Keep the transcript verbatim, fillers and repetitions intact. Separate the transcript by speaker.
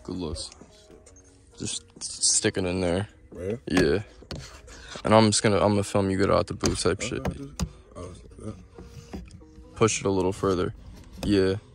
Speaker 1: Good looks. Just stick it in there.
Speaker 2: Right?
Speaker 1: Yeah. And I'm just gonna I'm gonna film you get out the boot type shit.
Speaker 2: Oh,
Speaker 1: Push it a little further. Yeah.